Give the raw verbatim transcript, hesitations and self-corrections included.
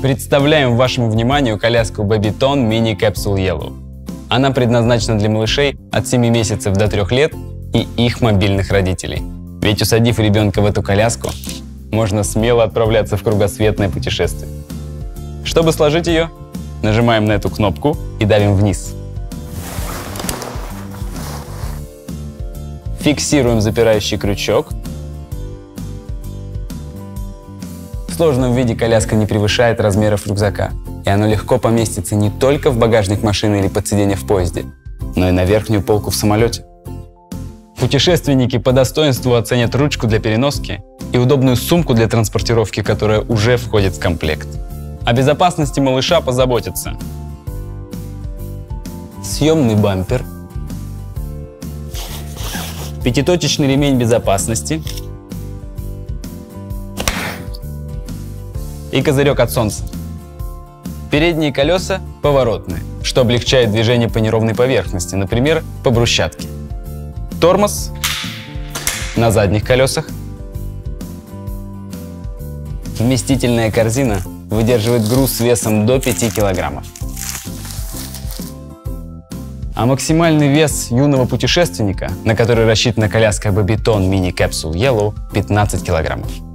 Представляем вашему вниманию коляску Babyton Mini Capsule Yellow. Она предназначена для малышей от семи месяцев до трёх лет и их мобильных родителей. Ведь усадив ребенка в эту коляску, можно смело отправляться в кругосветное путешествие. Чтобы сложить ее, нажимаем на эту кнопку и давим вниз. Фиксируем запирающий крючок. В сложном виде коляска не превышает размеров рюкзака, и оно легко поместится не только в багажник машины или под сиденье в поезде, но и на верхнюю полку в самолете. Путешественники по достоинству оценят ручку для переноски и удобную сумку для транспортировки, которая уже входит в комплект. О безопасности малыша позаботятся съемный бампер, пятиточечный ремень безопасности и козырек от солнца. Передние колеса поворотные, что облегчает движение по неровной поверхности, например, по брусчатке. Тормоз на задних колесах. Вместительная корзина выдерживает груз весом до пяти килограммов. А максимальный вес юного путешественника, на который рассчитана коляска Babyton Mini Capsule Yellow, пятнадцать килограммов.